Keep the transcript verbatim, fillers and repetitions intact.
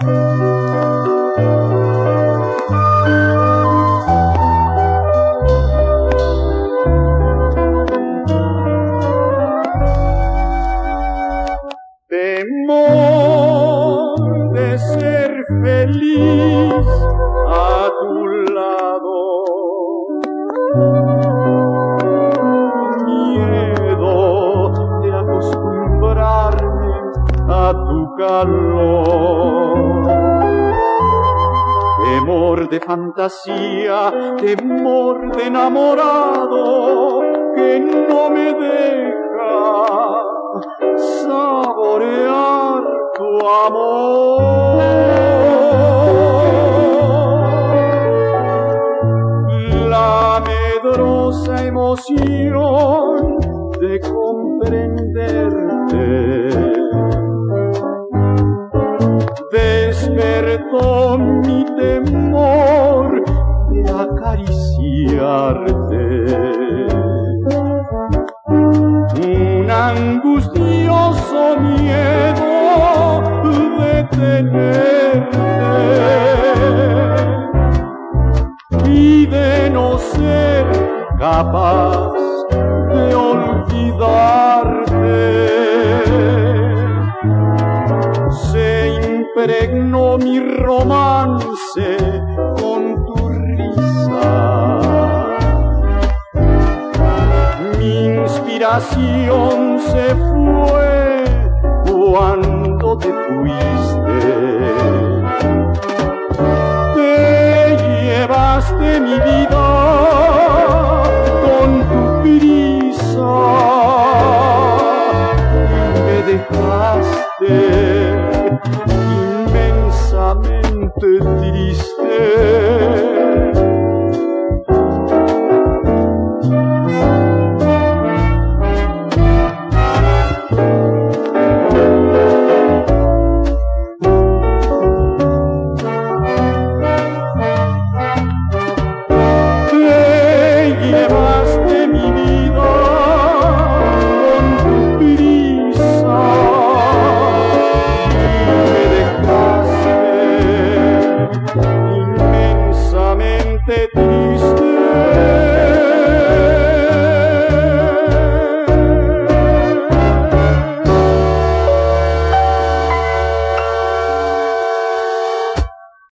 Temor de ser feliz a tu lado, miedo de acostumbrarme a tu calor, temor de fantasía, temor de enamorado que no me deja saborear tu amor. La medrosa emoción de comprenderte despertó mi temor de acariciarte. Un angustioso miedo de tenerte y de no ser capaz de olvidarte. Se impregnó mi romance con tu risa, mi inspiración se fue cuando te fuiste. Te llevaste mi vida con tu prisa y me dejaste inmensamente triste.